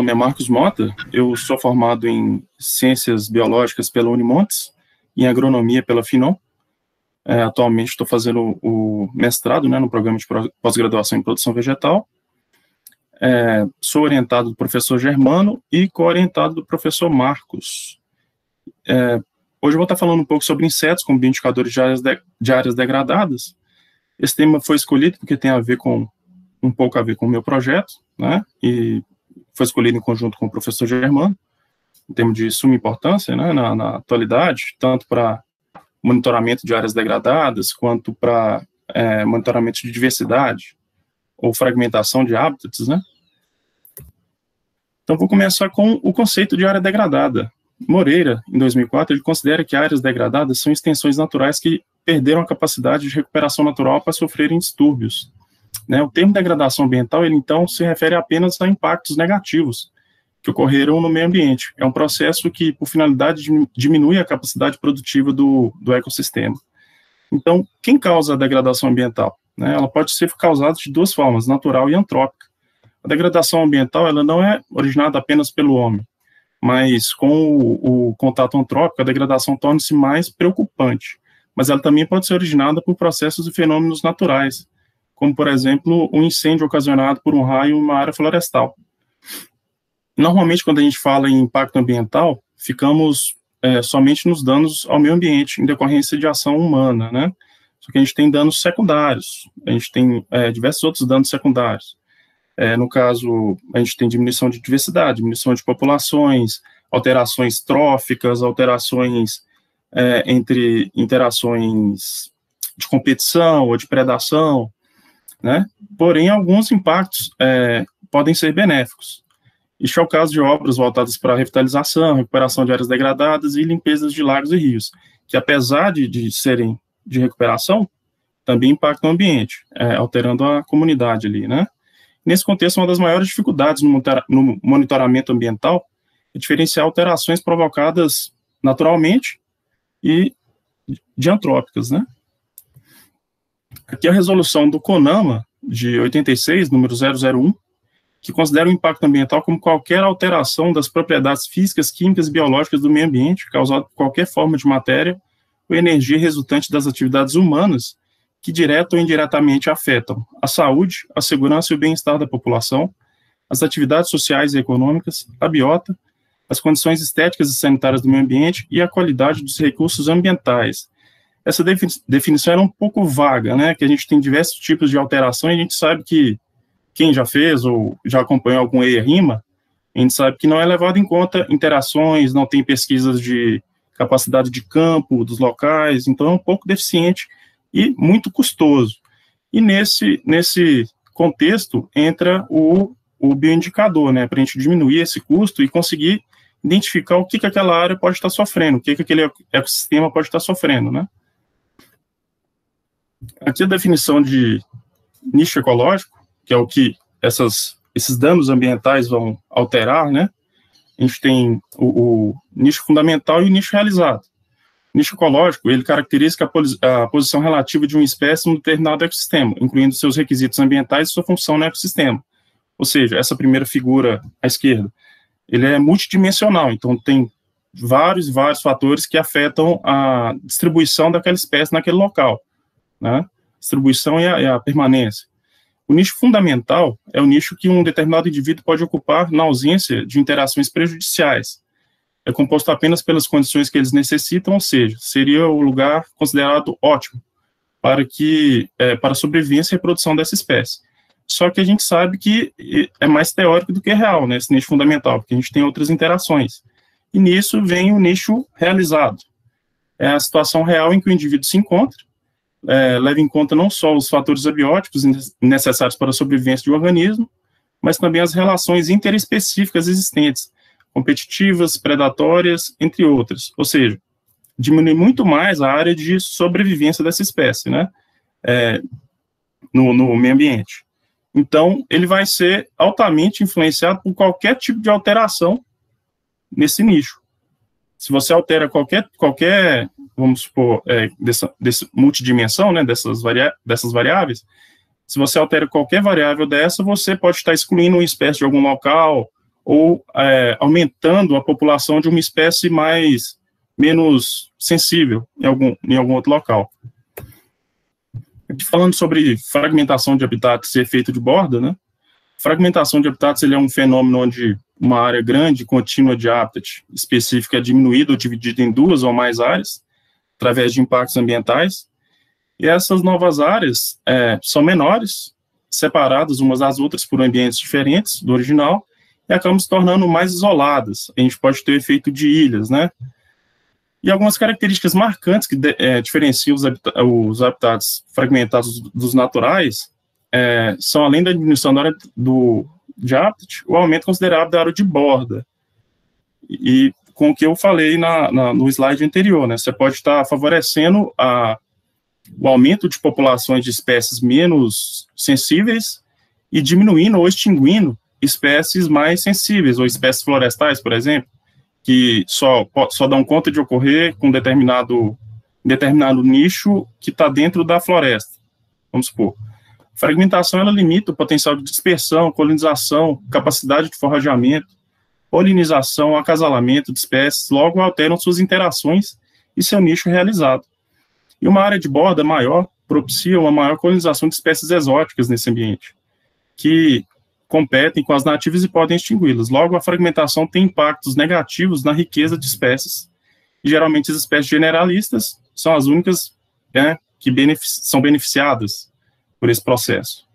nome é Marcos Mota, eu sou formado em Ciências Biológicas pela Unimontes, em Agronomia pela Finon. Atualmente estou fazendo o mestrado, né, no programa de pós-graduação em Produção Vegetal. Sou orientado do professor Germano e co-orientado do professor Marcos. Hoje eu vou estar falando um pouco sobre insetos como bioindicadores de áreas degradadas. Esse tema foi escolhido porque tem um pouco a ver com o meu projeto, né, e foi escolhido em conjunto com o professor Germano, em termos de suma importância, né, na atualidade, tanto para monitoramento de áreas degradadas, quanto para monitoramento de diversidade, ou fragmentação de hábitats, né. Então, vou começar com o conceito de área degradada. Moreira, em 2004, ele considera que áreas degradadas são extensões naturais que perderam a capacidade de recuperação natural para sofrerem distúrbios. Né, o termo degradação ambiental, ele então se refere apenas a impactos negativos que ocorreram no meio ambiente. É um processo que, por finalidade, diminui a capacidade produtiva do ecossistema. Então, quem causa a degradação ambiental? Né, ela pode ser causada de duas formas, natural e antrópica. A degradação ambiental, ela não é originada apenas pelo homem, mas com o contato antrópico, a degradação torna-se mais preocupante. Mas ela também pode ser originada por processos e fenômenos naturais, como, por exemplo, um incêndio ocasionado por um raio em uma área florestal. Normalmente, quando a gente fala em impacto ambiental, ficamos somente nos danos ao meio ambiente, em decorrência de ação humana, né? Só que a gente tem danos secundários, a gente tem diversos outros danos secundários. No caso, a gente tem diminuição de diversidade, diminuição de populações, alterações tróficas, alterações entre interações de competição ou de predação, né? Porém, alguns impactos podem ser benéficos. Este é o caso de obras voltadas para a revitalização, recuperação de áreas degradadas e limpezas de lagos e rios, que apesar de serem de recuperação, também impactam o ambiente, alterando a comunidade ali, né? Nesse contexto, uma das maiores dificuldades no monitoramento ambiental é diferenciar alterações provocadas naturalmente e de antrópicas, né? Aqui a resolução do CONAMA, de 86, número 001, que considera o impacto ambiental como qualquer alteração das propriedades físicas, químicas e biológicas do meio ambiente, causada por qualquer forma de matéria ou energia resultante das atividades humanas, que direta ou indiretamente afetam a saúde, a segurança e o bem-estar da população, as atividades sociais e econômicas, a biota, as condições estéticas e sanitárias do meio ambiente e a qualidade dos recursos ambientais. Essa definição era um pouco vaga, né, que a gente tem diversos tipos de alteração e a gente sabe que quem já fez ou já acompanhou algum EIA-RIMA, a gente sabe que não é levado em conta interações, não tem pesquisas de capacidade de campo dos locais, então é um pouco deficiente e muito custoso. E nesse contexto entra o bioindicador, né, para a gente diminuir esse custo e conseguir identificar o que aquela área pode estar sofrendo, o que aquele ecossistema pode estar sofrendo, né. Aqui a definição de nicho ecológico, que é o que esses danos ambientais vão alterar, né. A gente tem o nicho fundamental e o nicho realizado. O nicho ecológico, ele caracteriza a posição relativa de uma espécie em um determinado ecossistema, incluindo seus requisitos ambientais e sua função no ecossistema. Ou seja, essa primeira figura à esquerda, ele é multidimensional, então tem vários fatores que afetam a distribuição daquela espécie naquele local, né? Distribuição e a permanência. O nicho fundamental é o nicho que um determinado indivíduo pode ocupar na ausência de interações prejudiciais. É composto apenas pelas condições que eles necessitam, ou seja, seria o lugar considerado ótimo para a sobrevivência e reprodução dessa espécie. Só que a gente sabe que é mais teórico do que real, né, esse nicho fundamental, porque a gente tem outras interações. E nisso vem o nicho realizado. É a situação real em que o indivíduo se encontra, leva em conta não só os fatores abióticos necessários para a sobrevivência de um organismo, mas também as relações interespecíficas existentes, competitivas, predatórias, entre outras. Ou seja, diminui muito mais a área de sobrevivência dessa espécie, né, no meio ambiente. Então, ele vai ser altamente influenciado por qualquer tipo de alteração nesse nicho. Se você altera qualquer vamos supor, dessa multidimensão, né, dessas variáveis, se você altera qualquer variável dessa, você pode estar excluindo uma espécie de algum local, ou aumentando a população de uma espécie menos sensível em algum outro local. Aqui falando sobre fragmentação de habitats e efeito de borda, né? Fragmentação de habitats ele é um fenômeno onde uma área grande, contínua de habitat específica é diminuída ou dividida em duas ou mais áreas, através de impactos ambientais, e essas novas áreas são menores, separadas umas das outras por ambientes diferentes do original, e acabam se tornando mais isoladas. A gente pode ter o efeito de ilhas, né? E algumas características marcantes que diferenciam os habitats fragmentados dos naturais são, além da diminuição da área de habitat, o aumento considerável da área de borda. E com o que eu falei no slide anterior, né? Você pode estar favorecendo o aumento de populações de espécies menos sensíveis e diminuindo ou extinguindo espécies mais sensíveis, ou espécies florestais, por exemplo, que só dão conta de ocorrer com determinado nicho que está dentro da floresta, vamos supor. Fragmentação, ela limita o potencial de dispersão, colonização, capacidade de forrageamento, polinização, acasalamento de espécies, logo alteram suas interações e seu nicho realizado. E uma área de borda maior propicia uma maior colonização de espécies exóticas nesse ambiente, que competem com as nativas e podem extingui-las. Logo, a fragmentação tem impactos negativos na riqueza de espécies. E, geralmente, as espécies generalistas são as únicas que são beneficiadas por esse processo.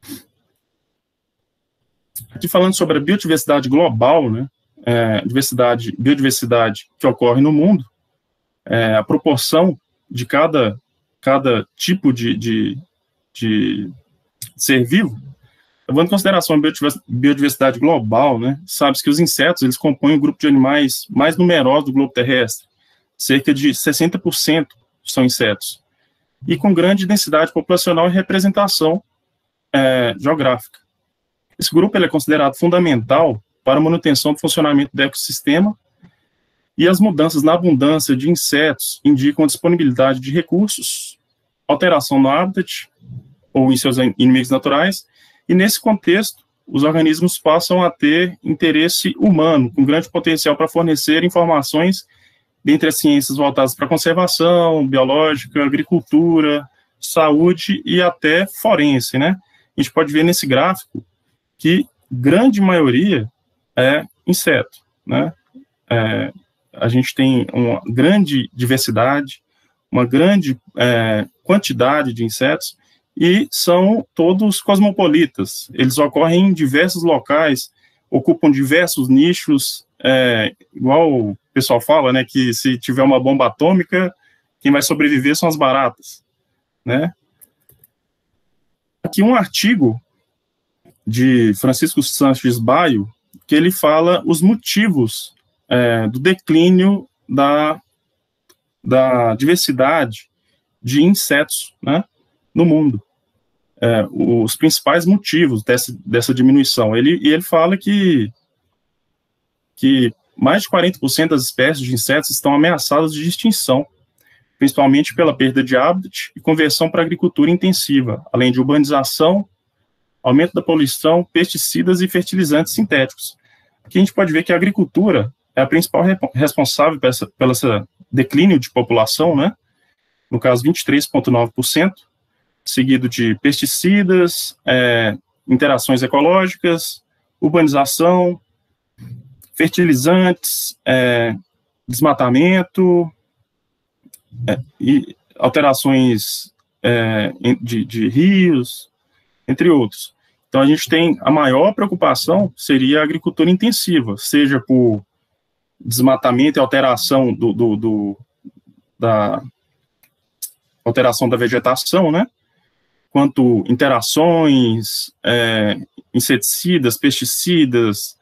Aqui falando sobre a biodiversidade global, né, biodiversidade que ocorre no mundo, a proporção de cada tipo de ser vivo, levando em consideração a biodiversidade global, né, sabe-se que os insetos, eles compõem o grupo de animais mais numeroso do globo terrestre, cerca de 60% são insetos, e com grande densidade populacional e representação geográfica. Esse grupo ele é considerado fundamental para a manutenção do funcionamento do ecossistema, e as mudanças na abundância de insetos indicam a disponibilidade de recursos, alteração no habitat, ou em seus inimigos naturais, e nesse contexto, os organismos passam a ter interesse humano, com grande potencial para fornecer informações dentre as ciências voltadas para conservação, biológica, agricultura, saúde e até forense, né? A gente pode ver nesse gráfico que grande maioria é inseto, né? A gente tem uma grande diversidade, uma grande quantidade de insetos, e são todos cosmopolitas. Eles ocorrem em diversos locais, ocupam diversos nichos, igual o pessoal fala, né, que se tiver uma bomba atômica, quem vai sobreviver são as baratas, né? Aqui um artigo de Francisco Sanches Baio, que ele fala os motivos do declínio da diversidade de insetos, né, no mundo. Os principais motivos dessa diminuição. Ele fala que mais de 40% das espécies de insetos estão ameaçadas de extinção, principalmente pela perda de habitat e conversão para agricultura intensiva, além de urbanização, aumento da poluição, pesticidas e fertilizantes sintéticos. Aqui a gente pode ver que a agricultura é a principal responsável pelo esse declínio de população, né? No caso, 23,9%, seguido de pesticidas, interações ecológicas, urbanização, fertilizantes, desmatamento, e alterações de rios, entre outros. Então, a gente tem a maior preocupação seria a agricultura intensiva, seja por desmatamento e alteração da alteração da vegetação, né? Quanto interações, inseticidas, pesticidas,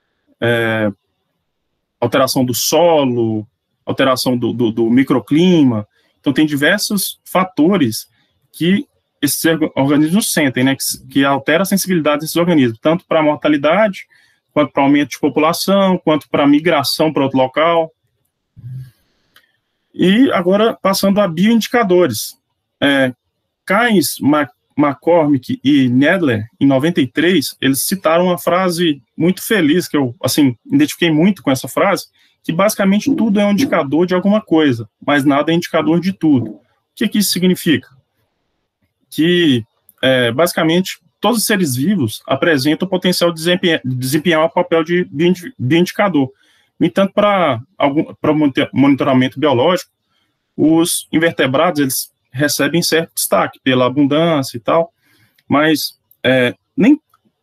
alteração do solo, alteração do microclima. Então, tem diversos fatores que esses organismos sentem, né, que altera a sensibilidade desses organismos, tanto para a mortalidade, quanto para aumento de população, quanto para migração para outro local. E agora, passando a bioindicadores. Cães McCormick e Nedler, em 93, eles citaram uma frase muito feliz, que eu, assim, identifiquei muito com essa frase, que basicamente tudo é um indicador de alguma coisa, mas nada é indicador de tudo. O que isso significa? Que, basicamente, todos os seres vivos apresentam o potencial de desempenhar o papel de bioindicador. No entanto, para monitoramento biológico, os invertebrados, eles recebem certo destaque pela abundância e tal, mas nem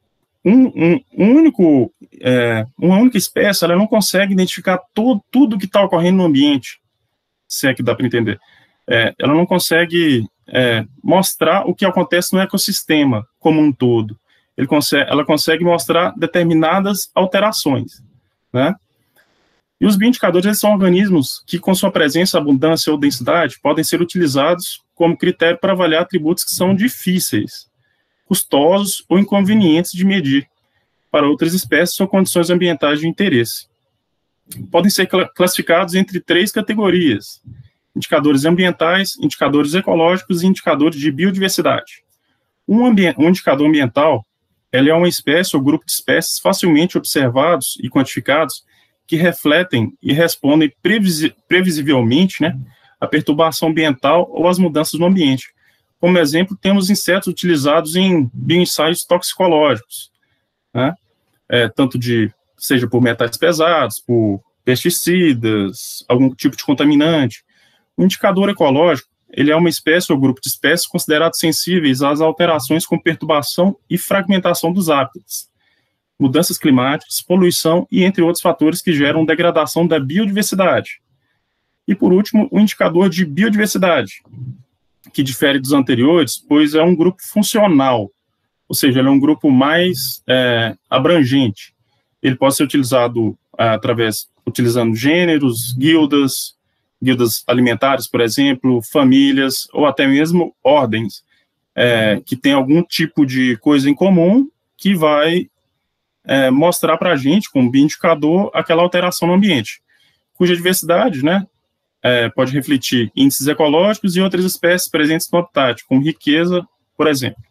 uma única espécie, ela não consegue identificar tudo que está ocorrendo no ambiente, se é que dá para entender. Ela não consegue mostrar o que acontece no ecossistema como um todo. Ela consegue mostrar determinadas alterações, né? E os bioindicadores, eles são organismos que, com sua presença, abundância ou densidade, podem ser utilizados como critério para avaliar atributos que são difíceis, custosos ou inconvenientes de medir para outras espécies ou condições ambientais de interesse. Podem ser classificados entre 3 categorias: indicadores ambientais, indicadores ecológicos e indicadores de biodiversidade. Um indicador ambiental, ele é uma espécie ou grupo de espécies facilmente observados e quantificados que refletem e respondem previsivelmente, né, a perturbação ambiental ou as mudanças no ambiente. Como exemplo, temos insetos utilizados em bioensaios toxicológicos, né, seja por metais pesados, por pesticidas, algum tipo de contaminante. O indicador ecológico, ele é uma espécie ou grupo de espécies considerados sensíveis às alterações com perturbação e fragmentação dos hábitats, mudanças climáticas, poluição e entre outros fatores que geram degradação da biodiversidade. E, por último, o indicador de biodiversidade, que difere dos anteriores, pois é um grupo funcional, ou seja, ele é um grupo mais abrangente. Ele pode ser utilizado utilizando gêneros, guildas alimentares, por exemplo, famílias, ou até mesmo ordens, que tem algum tipo de coisa em comum que vai mostrar para a gente, como bioindicador, aquela alteração no ambiente, cuja diversidade, né, pode refletir índices ecológicos e outras espécies presentes no habitat, como riqueza, por exemplo.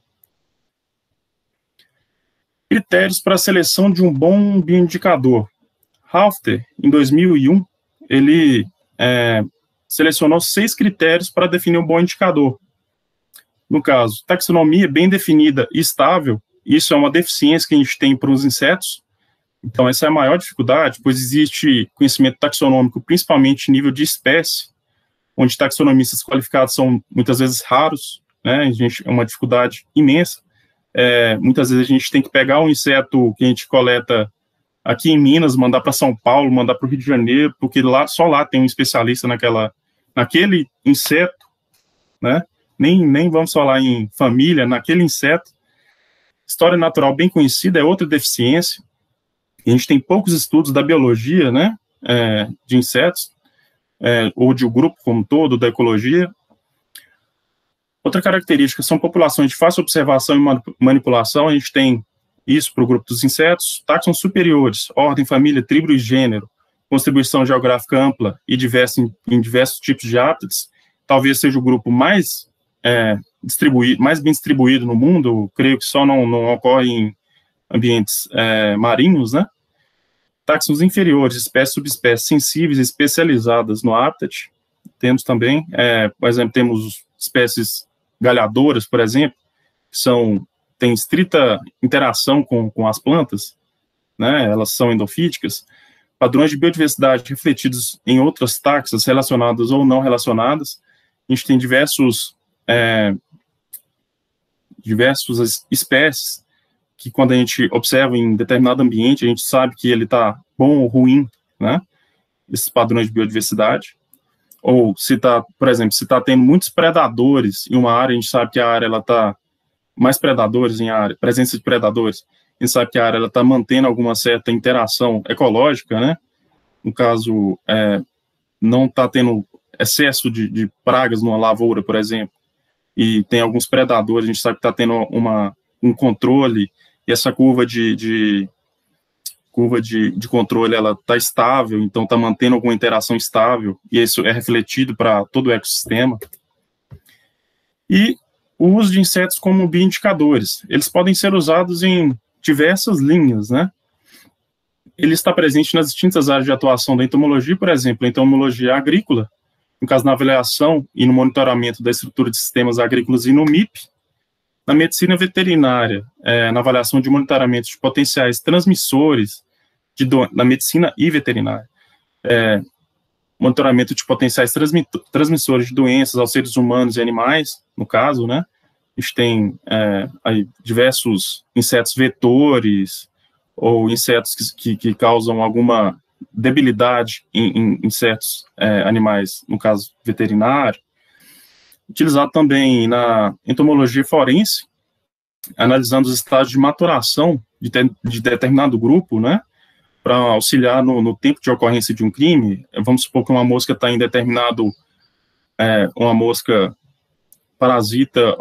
Critérios para a seleção de um bom bioindicador. Halfter, em 2001, ele selecionou 6 critérios para definir um bom indicador. No caso, taxonomia bem definida e estável. Isso é uma deficiência que a gente tem para os insetos. Então, essa é a maior dificuldade, pois existe conhecimento taxonômico, principalmente em nível de espécie, onde taxonomistas qualificados são muitas vezes raros, né? É uma dificuldade imensa. Muitas vezes a gente tem que pegar um inseto que a gente coleta aqui em Minas, mandar para São Paulo, mandar para o Rio de Janeiro, porque só lá tem um especialista naquele inseto, né? Nem vamos falar em família, naquele inseto. História natural bem conhecida é outra deficiência. A gente tem poucos estudos da biologia, né, de insetos, ou de um grupo como um todo, da ecologia. Outra característica são populações de fácil observação e manipulação. A gente tem isso para o grupo dos insetos. Táxons superiores, ordem, família, tribo e gênero, distribuição geográfica ampla e em diversos tipos de hábitats. Talvez seja o grupo mais bem distribuído no mundo. Creio que só não ocorre em ambientes marinhos, né? Táxons inferiores, espécies, subespécies sensíveis e especializadas no habitat. Temos também, por exemplo, temos espécies galhadoras, por exemplo, que têm estrita interação com as plantas, né? Elas são endofíticas. Padrões de biodiversidade refletidos em outras taxas relacionadas ou não relacionadas. A gente tem diversas espécies que, quando a gente observa em determinado ambiente, a gente sabe que ele está bom ou ruim, né? Esses padrões de biodiversidade. Ou por exemplo, se está tendo muitos predadores em uma área, a gente sabe que a área está mais predadores em área, presença de predadores, a gente sabe que a área está mantendo alguma certa interação ecológica, né? No caso, não está tendo excesso de pragas numa lavoura, por exemplo, e tem alguns predadores, a gente sabe que está tendo um controle, e essa curva de controle, ela está estável, então está mantendo alguma interação estável, e isso é refletido para todo o ecossistema. E o uso de insetos como bioindicadores. Eles podem ser usados em diversas linhas, né? Ele está presente nas distintas áreas de atuação da entomologia, por exemplo, a entomologia agrícola, no caso, na avaliação e no monitoramento da estrutura de sistemas agrícolas e no MIP, na medicina veterinária, na avaliação de monitoramento de potenciais transmissores na medicina e veterinária, monitoramento de potenciais transmissores de doenças aos seres humanos e animais, no caso, né? A gente tem aí diversos insetos vetores ou insetos que causam alguma debilidade em certos animais, no caso veterinário. Utilizado também na entomologia forense, analisando os estágios de maturação de determinado grupo, né, para auxiliar no tempo de ocorrência de um crime. Vamos supor que uma mosca está em determinado, uma mosca parasita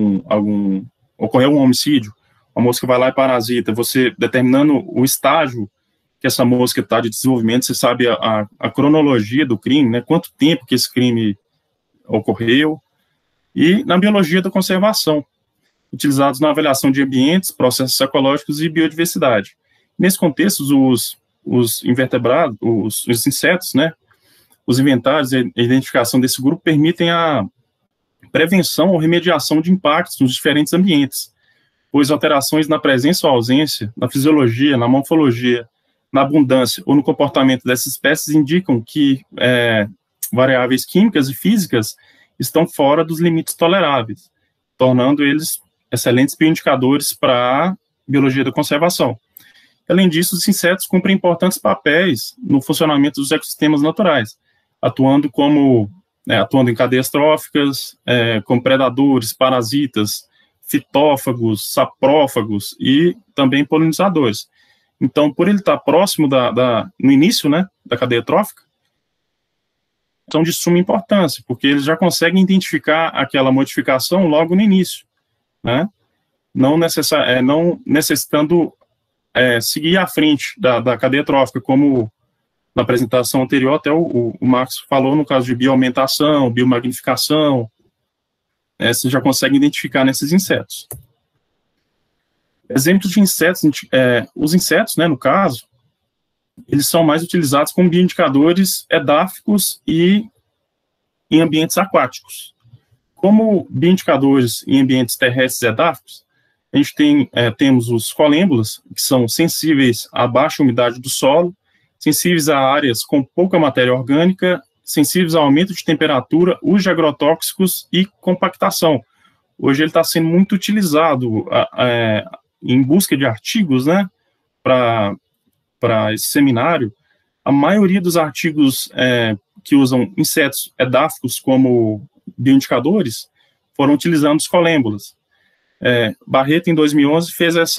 ocorreu um homicídio, a mosca vai lá e parasita, você determinando o estágio que essa mosca está de desenvolvimento, você sabe a cronologia do crime, né, quanto tempo que esse crime ocorreu, e na biologia da conservação, utilizados na avaliação de ambientes, processos ecológicos e biodiversidade. Nesse contexto, os invertebrados, os insetos, né, os inventários e a identificação desse grupo permitem a prevenção ou remediação de impactos nos diferentes ambientes, pois alterações na presença ou ausência, na fisiologia, na morfologia, na abundância ou no comportamento dessas espécies indicam que variáveis químicas e físicas estão fora dos limites toleráveis, tornando eles excelentes bioindicadores para a biologia da conservação. Além disso, os insetos cumprem importantes papéis no funcionamento dos ecossistemas naturais, atuando em cadeias tróficas, como predadores, parasitas, fitófagos, saprófagos e também polinizadores. Então, por ele estar próximo no início, né, da cadeia trófica, são de suma importância, porque eles já conseguem identificar aquela modificação logo no início, né? Não necessitando seguir à frente da cadeia trófica, como na apresentação anterior até o Marcos falou no caso de bioaumentação, biomagnificação, você já consegue identificar nesses insetos. Exemplos de insetos, os insetos, né, no caso, eles são mais utilizados como bioindicadores edáficos e em ambientes aquáticos. Como bioindicadores em ambientes terrestres edáficos, a gente temos os colêmbulas, que são sensíveis à baixa umidade do solo, sensíveis a áreas com pouca matéria orgânica, sensíveis ao aumento de temperatura, uso de agrotóxicos e compactação. Hoje ele está sendo muito utilizado em busca de artigos, né, para esse seminário. A maioria dos artigos que usam insetos edáficos como bioindicadores foram utilizando os colêmbulas. Barreto, em 2011,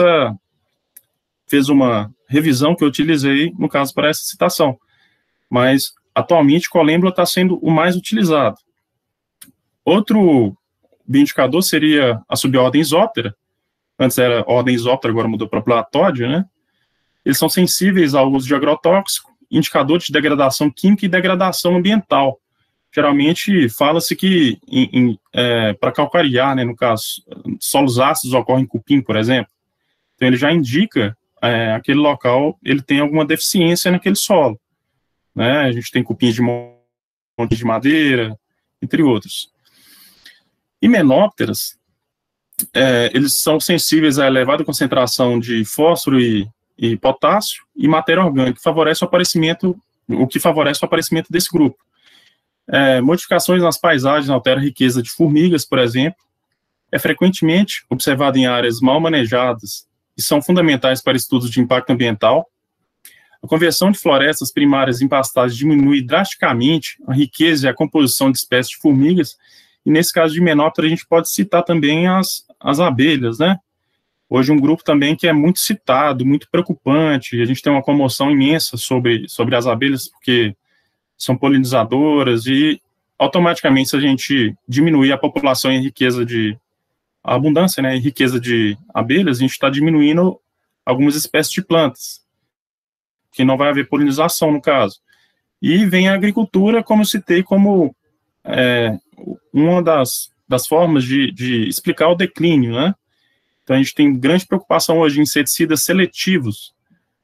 fez uma revisão que eu utilizei, no caso, para essa citação. Mas, atualmente, colêmbula está sendo o mais utilizado. Outro bioindicador seria a subordem Isóptera. Antes era ordem Isóptera, agora mudou para Platódia, né? Eles são sensíveis ao uso de agrotóxico, indicadores de degradação química e degradação ambiental. Geralmente, fala-se que, para calcarear, né, no caso, solos ácidos ocorrem em cupim, por exemplo. Então, ele já indica aquele local, ele tem alguma deficiência naquele solo. Né? A gente tem cupins de monte de madeira, entre outros. Himenópteras, eles são sensíveis a elevada concentração de fósforo e potássio e matéria orgânica, o que favorece o aparecimento desse grupo. Modificações nas paisagens alteram a riqueza de formigas, por exemplo. É frequentemente observado em áreas mal manejadas e são fundamentais para estudos de impacto ambiental. A conversão de florestas primárias em pastagens diminui drasticamente a riqueza e a composição de espécies de formigas, e nesse caso de Himenóptera a gente pode citar também as abelhas, né? Hoje um grupo também que é muito citado, muito preocupante, a gente tem uma comoção imensa sobre as abelhas, porque são polinizadoras, e automaticamente se a gente diminuir a população e a abundância, né, e riqueza de abelhas, a gente está diminuindo algumas espécies de plantas, que não vai haver polinização no caso. E vem a agricultura, como eu citei, como uma das das formas de explicar o declínio, né? Então, a gente tem grande preocupação hoje em inseticidas seletivos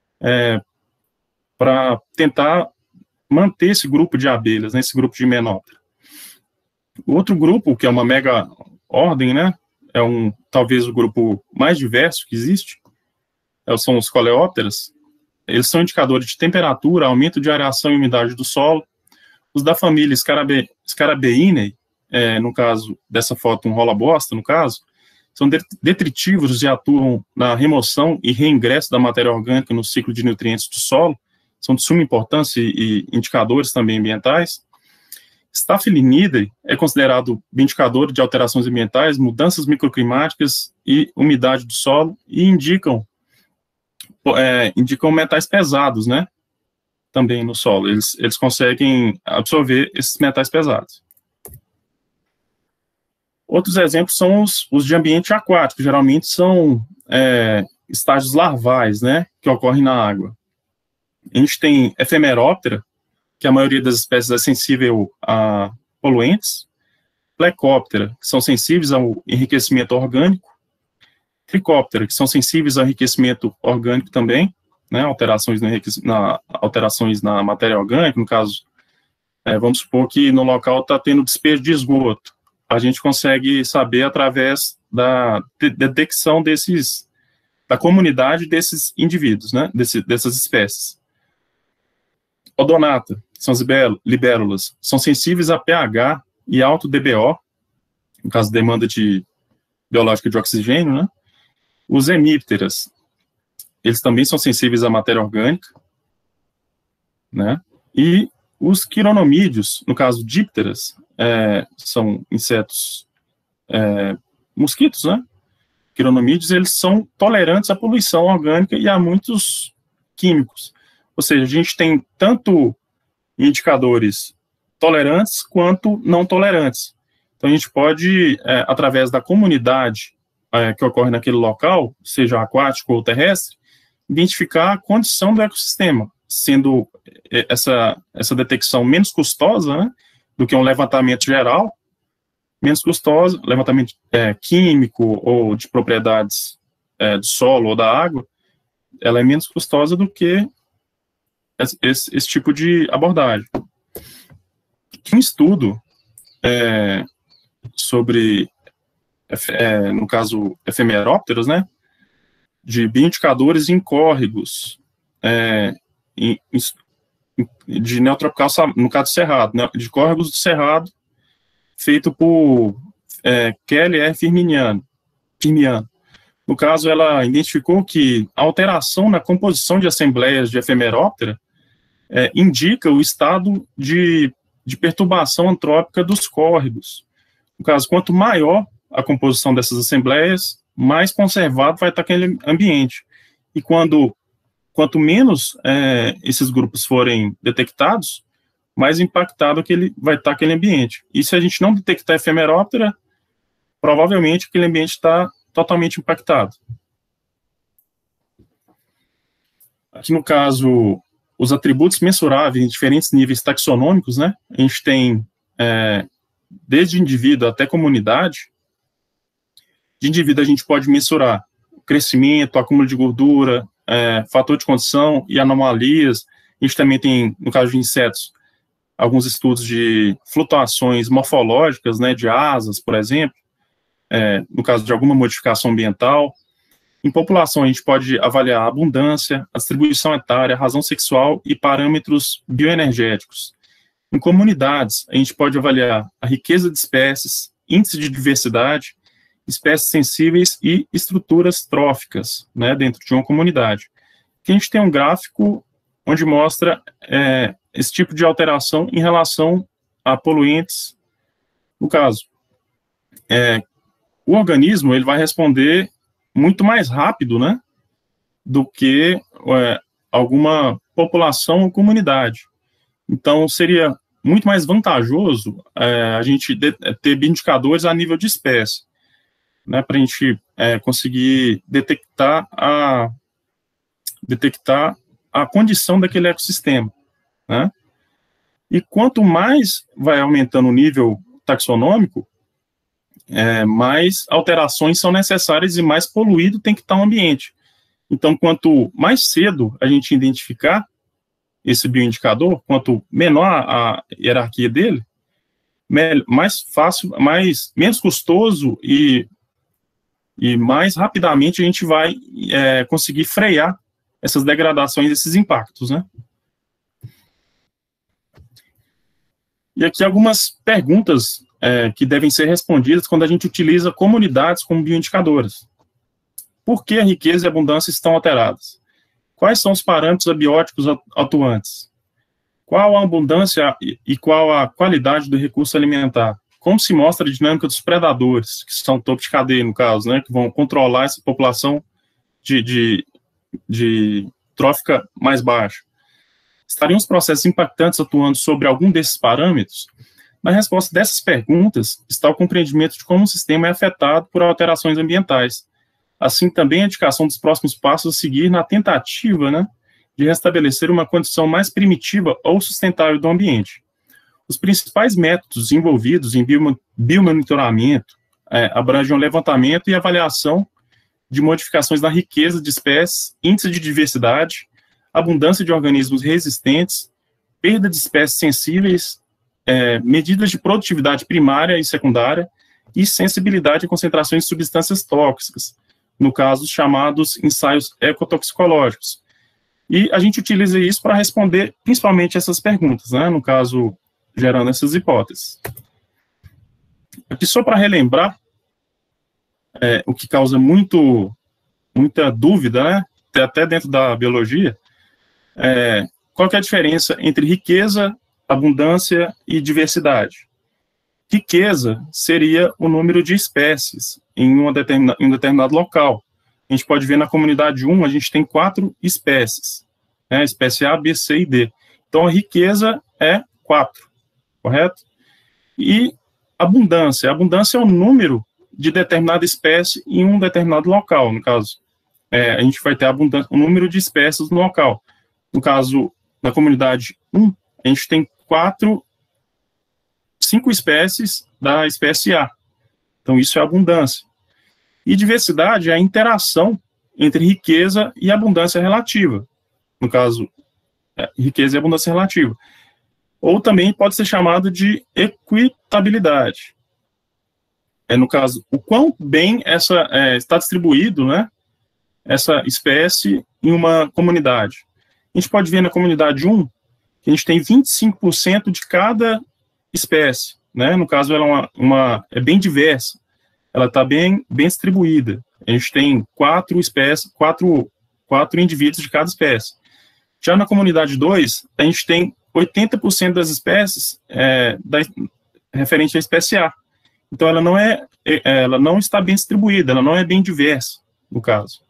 para tentar manter esse grupo de abelhas, né, esse grupo de Hymenoptera. O outro grupo, que é uma mega ordem, né, talvez o grupo mais diverso que existe, são os coleópteras. Eles são indicadores de temperatura, aumento de areação e umidade do solo. Os da família Scarabeinae, no caso dessa foto, um rola-bosta, no caso, são detritívoros e atuam na remoção e reingresso da matéria orgânica no ciclo de nutrientes do solo, são de suma importância e indicadores também ambientais. Staphylinidae é considerado indicador de alterações ambientais, mudanças microclimáticas e umidade do solo, e indicam metais pesados, né, também no solo. Eles conseguem absorver esses metais pesados. Outros exemplos são os de ambiente aquático, geralmente são estágios larvais, né, que ocorrem na água. A gente tem Ephemeroptera, que a maioria das espécies é sensível a poluentes, Plecoptera, que são sensíveis ao enriquecimento orgânico, Trichoptera, que são sensíveis ao enriquecimento orgânico também, né, alterações na matéria orgânica, no caso, vamos supor que no local está tendo despejo de esgoto. A gente consegue saber através da detecção da comunidade desses indivíduos, né, dessas espécies. Odonata, que são as libélulas, são sensíveis a pH e alto DBO, no caso, demanda biológica de oxigênio, né? Os hemípteras, eles também são sensíveis à matéria orgânica, né? E os quironomídeos, no caso, dípteras, são insetos, mosquitos, né? Quironomídeos, eles são tolerantes à poluição orgânica e a muitos químicos. Ou seja, a gente tem tanto indicadores tolerantes quanto não tolerantes. Então, a gente pode, através da comunidade que ocorre naquele local, seja aquático ou terrestre, identificar a condição do ecossistema, sendo essa detecção menos custosa, né, do que um levantamento geral, menos custosa, levantamento químico ou de propriedades do solo ou da água, ela é menos custosa do que esse tipo de abordagem. Um estudo sobre, no caso, efemerópteros, né, de bioindicadores em córregos de neotropical, no caso do Cerrado, né, de córregos do Cerrado, feito por Kelly R. Firminiano. No caso, ela identificou que a alteração na composição de assembleias de efemeróptera indica o estado de perturbação antrópica dos córregos. No caso, quanto maior a composição dessas assembleias, mais conservado vai estar aquele ambiente. E quanto menos esses grupos forem detectados, mais impactado vai estar aquele ambiente. E se a gente não detectar efemeróptera, provavelmente aquele ambiente está totalmente impactado. Aqui no caso, os atributos mensuráveis em diferentes níveis taxonômicos, né? A gente tem, desde indivíduo até comunidade. De indivíduo, a gente pode mensurar o crescimento, acúmulo de gordura, fator de condição e anomalias. A gente também tem, no caso de insetos, alguns estudos de flutuações morfológicas, né, de asas, por exemplo, no caso de alguma modificação ambiental. Em população, a gente pode avaliar a abundância, a distribuição etária, a razão sexual e parâmetros bioenergéticos. Em comunidades, a gente pode avaliar a riqueza de espécies, índice de diversidade, espécies sensíveis e estruturas tróficas, né, dentro de uma comunidade. Aqui a gente tem um gráfico onde mostra esse tipo de alteração em relação a poluentes. No caso, o organismo ele vai responder muito mais rápido, né, do que alguma população ou comunidade. Então, seria muito mais vantajoso a gente ter indicadores a nível de espécie, né, para a gente conseguir detectar a condição daquele ecossistema, né? E quanto mais vai aumentando o nível taxonômico, mais alterações são necessárias e mais poluído tem que estar o ambiente. Então, quanto mais cedo a gente identificar esse bioindicador, quanto menor a hierarquia dele, mais fácil, menos custoso e mais rapidamente a gente vai conseguir frear essas degradações, esses impactos, né? E aqui algumas perguntas que devem ser respondidas quando a gente utiliza comunidades como bioindicadoras. Por que a riqueza e a abundância estão alteradas? Quais são os parâmetros abióticos atuantes? Qual a abundância e qual a qualidade do recurso alimentar? Como se mostra a dinâmica dos predadores, que são topo de cadeia, no caso, né, que vão controlar essa população de trófica mais baixa? Estariam os processos impactantes atuando sobre algum desses parâmetros? Na resposta dessas perguntas está o compreendimento de como o sistema é afetado por alterações ambientais. Assim, também a indicação dos próximos passos a seguir na tentativa, né, de restabelecer uma condição mais primitiva ou sustentável do ambiente. Os principais métodos envolvidos em biomonitoramento abrangem o levantamento e avaliação de modificações da riqueza de espécies, índice de diversidade, abundância de organismos resistentes, perda de espécies sensíveis, medidas de produtividade primária e secundária e sensibilidade a concentrações de substâncias tóxicas, no caso, chamados ensaios ecotoxicológicos. E a gente utiliza isso para responder principalmente essas perguntas, né, no caso, gerando essas hipóteses. Aqui só para relembrar, o que causa muita dúvida, né, até dentro da biologia, qual que é a diferença entre riqueza, abundância e diversidade? Riqueza seria o número de espécies em um determinado local. A gente pode ver na comunidade 1, a gente tem 4 espécies, né, espécie A, B, C e D. Então, a riqueza é 4, correto? E abundância é o número de determinada espécie em um determinado local, no caso. A gente vai ter o número de espécies no local. No caso, na comunidade 1, a gente tem 5 espécies da espécie A. Então, isso é abundância. E diversidade é a interação entre riqueza e abundância relativa. No caso, riqueza e abundância relativa. Ou também pode ser chamado de equitabilidade. No caso, o quão bem está distribuído, né, essa espécie em uma comunidade. A gente pode ver na comunidade 1 que a gente tem 25% de cada espécie, né? No caso, ela é bem diversa, ela está bem distribuída. A gente tem 4 espécies, 4 indivíduos de cada espécie. Já na comunidade 2, a gente tem 80% das espécies referente à espécie A. Então, ela não está bem distribuída, ela não é bem diversa, no caso.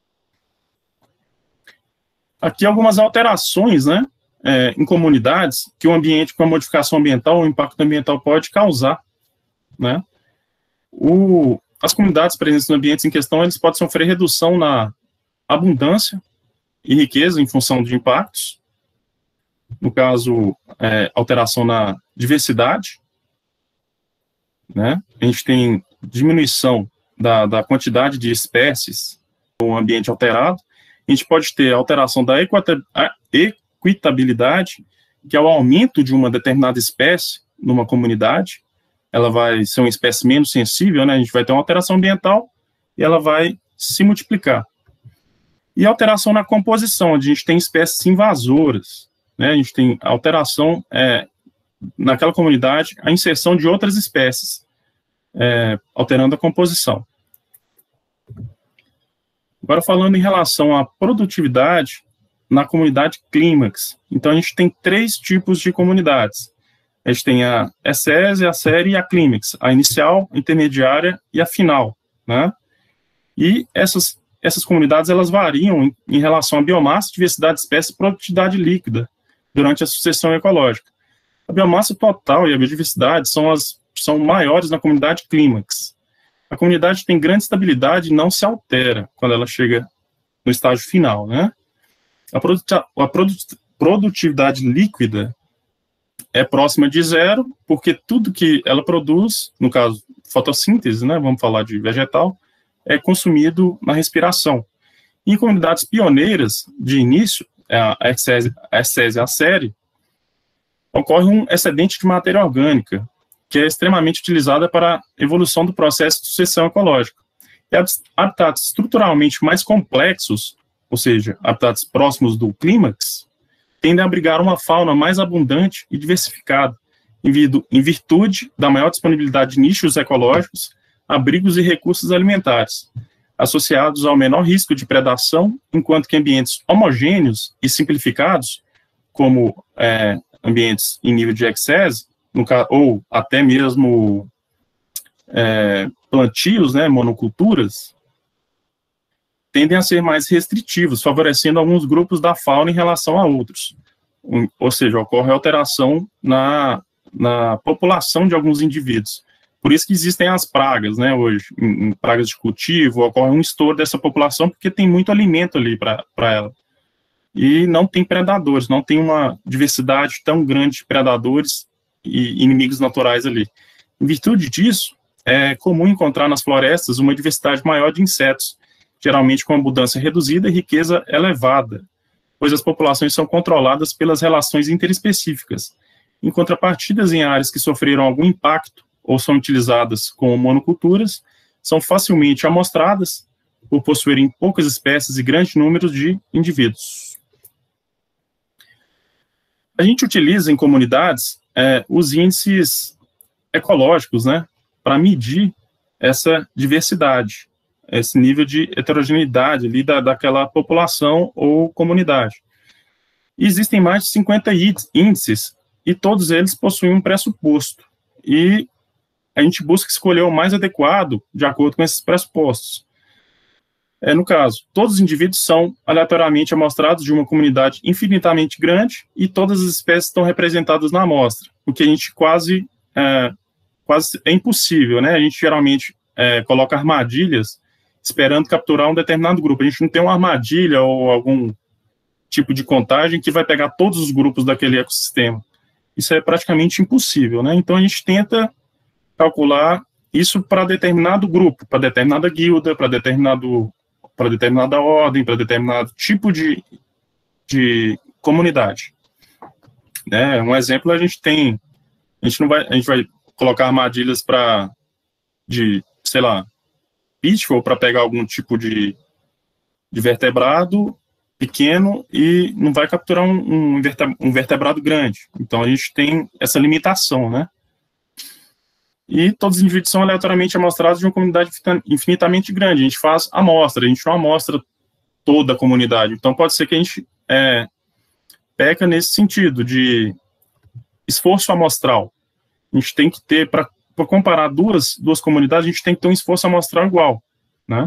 Aqui algumas alterações, né, em comunidades que o ambiente, com a modificação ambiental, o impacto ambiental pode causar, né. As comunidades presentes nos ambientes em questão, eles podem sofrer redução na abundância e riqueza em função de impactos, no caso, alteração na diversidade, né, a gente tem diminuição da quantidade de espécies no ambiente alterado. A gente pode ter alteração da equitabilidade, que é o aumento de uma determinada espécie numa comunidade. Ela vai ser uma espécie menos sensível, né? A gente vai ter uma alteração ambiental e ela vai se multiplicar. E alteração na composição, onde a gente tem espécies invasoras, né? A gente tem alteração naquela comunidade, a inserção de outras espécies, alterando a composição. Agora, falando em relação à produtividade na comunidade clímax. Então, a gente tem 3 tipos de comunidades. A gente tem a ESSESI, a série e a clímax, a inicial, a intermediária e a final, né? E essas comunidades, elas variam em relação à biomassa, diversidade de espécies e produtividade líquida durante a sucessão ecológica. A biomassa total e a biodiversidade são maiores na comunidade clímax. A comunidade tem grande estabilidade e não se altera quando ela chega no estágio final, né? A produtividade líquida é próxima de 0, porque tudo que ela produz, no caso, fotossíntese, né, vamos falar de vegetal, é consumido na respiração. Em comunidades pioneiras de início, a Exésia aceri, ocorre um excedente de matéria orgânica, que é extremamente utilizada para a evolução do processo de sucessão ecológica. E habitats estruturalmente mais complexos, ou seja, habitats próximos do clímax, tendem a abrigar uma fauna mais abundante e diversificada, em virtude da maior disponibilidade de nichos ecológicos, abrigos e recursos alimentares, associados ao menor risco de predação, enquanto que ambientes homogêneos e simplificados, como ambientes em nível de excess, ou até mesmo plantios, né, monoculturas, tendem a ser mais restritivos, favorecendo alguns grupos da fauna em relação a outros. Ou seja, ocorre alteração na população de alguns indivíduos. Por isso que existem as pragas, né, hoje, em pragas de cultivo, ocorre um estouro dessa população, porque tem muito alimento ali para ela. E não tem predadores, não tem uma diversidade tão grande de predadores e inimigos naturais ali. Em virtude disso, é comum encontrar nas florestas uma diversidade maior de insetos, geralmente com abundância reduzida e riqueza elevada, pois as populações são controladas pelas relações interespecíficas. Em contrapartidas, em áreas que sofreram algum impacto ou são utilizadas como monoculturas, são facilmente amostradas por possuírem poucas espécies e grande número de indivíduos. A gente utiliza em comunidades os índices ecológicos, né, para medir essa diversidade, esse nível de heterogeneidade ali daquela população ou comunidade. E existem mais de 50 índices, e todos eles possuem um pressuposto, e a gente busca escolher o mais adequado de acordo com esses pressupostos. No caso, todos os indivíduos são aleatoriamente amostrados de uma comunidade infinitamente grande, e todas as espécies estão representadas na amostra, o que a gente quase é impossível, né? A gente geralmente coloca armadilhas esperando capturar um determinado grupo. A gente não tem uma armadilha ou algum tipo de contagem que vai pegar todos os grupos daquele ecossistema. Isso é praticamente impossível, né? Então a gente tenta calcular isso para determinado grupo, para determinada guilda, para determinada ordem, para determinado tipo de comunidade. Um exemplo, a gente vai colocar armadilhas sei lá, pitfall, para pegar algum tipo de vertebrado pequeno e não vai capturar um vertebrado grande. Então a gente tem essa limitação, né? E todos os indivíduos são aleatoriamente amostrados de uma comunidade infinitamente grande. A gente faz amostra, a gente não amostra toda a comunidade. Então pode ser que a gente peca nesse sentido de esforço amostral. A gente tem que ter, para comparar duas comunidades, a gente tem que ter um esforço amostral igual, né?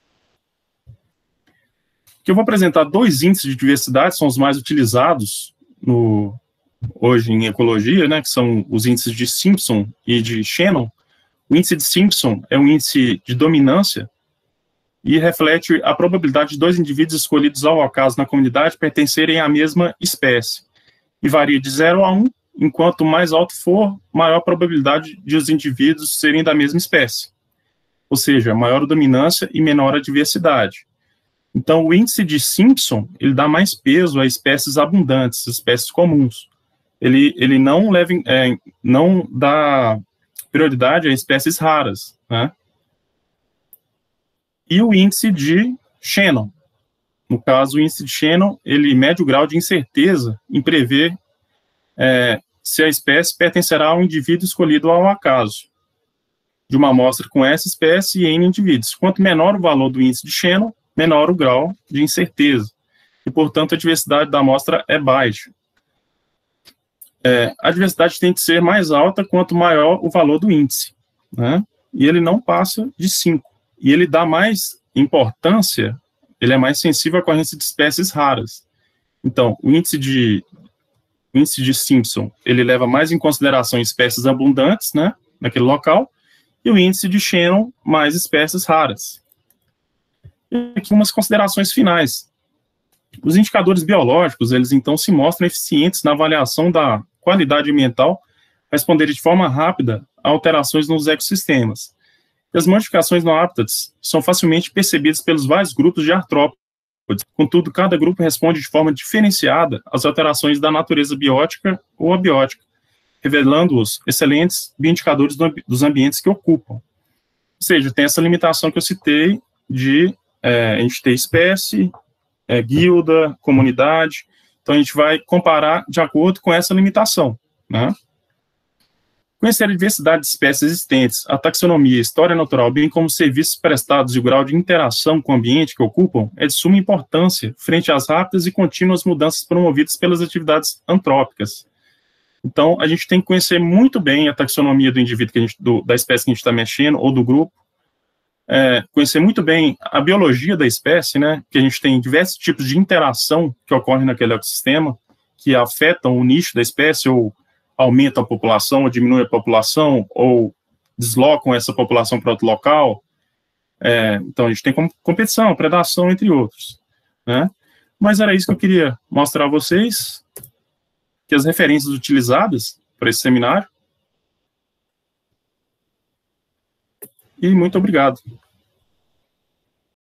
Que eu vou apresentar dois índices de diversidade, são os mais utilizados hoje em ecologia, né, que são os índices de Simpson e de Shannon. O índice de Simpson é um índice de dominância e reflete a probabilidade de dois indivíduos escolhidos ao acaso na comunidade pertencerem à mesma espécie, e varia de 0 a 1, enquanto mais alto for, maior a probabilidade de os indivíduos serem da mesma espécie, ou seja, maior a dominância e menor a diversidade. Então, o índice de Simpson, ele dá mais peso a espécies abundantes, espécies comuns. Ele não dá prioridade a espécies raras, né? E o índice de Shannon. No caso, o índice de Shannon, ele mede o grau de incerteza em prever se a espécie pertencerá a um indivíduo escolhido ao acaso, de uma amostra com essa espécie e N indivíduos. Quanto menor o valor do índice de Shannon, menor o grau de incerteza, e, portanto, a diversidade da amostra é baixa. A diversidade tem que ser mais alta quanto maior o valor do índice, né? E ele não passa de 5. E ele dá mais importância, ele é mais sensível à ocorrência de espécies raras. Então, o índice de Simpson, ele leva mais em consideração espécies abundantes, né, naquele local, e o índice de Shannon, mais espécies raras. E aqui umas considerações finais. Os indicadores biológicos, eles então se mostram eficientes na avaliação da qualidade ambiental, responderem de forma rápida a alterações nos ecossistemas. E as modificações no hábitat são facilmente percebidas pelos vários grupos de artrópodes. Contudo, cada grupo responde de forma diferenciada às alterações da natureza biótica ou abiótica, revelando-os excelentes bioindicadores dos ambientes que ocupam. Ou seja, tem essa limitação que eu citei de a gente ter espécie, guilda, comunidade. Então, a gente vai comparar de acordo com essa limitação, né? Conhecer a diversidade de espécies existentes, a taxonomia, a história natural, bem como os serviços prestados e o grau de interação com o ambiente que ocupam, é de suma importância frente às rápidas e contínuas mudanças promovidas pelas atividades antrópicas. Então, a gente tem que conhecer muito bem a taxonomia do indivíduo, da espécie que a gente está mexendo, ou do grupo, conhecer muito bem a biologia da espécie, né, que a gente tem diversos tipos de interação que ocorrem naquele ecossistema, que afetam o nicho da espécie, ou aumentam a população, ou diminuem a população, ou deslocam essa população para outro local. Então, a gente tem competição, predação, entre outros, né? Mas era isso que eu queria mostrar a vocês, que as referências utilizadas para esse seminário. E muito obrigado.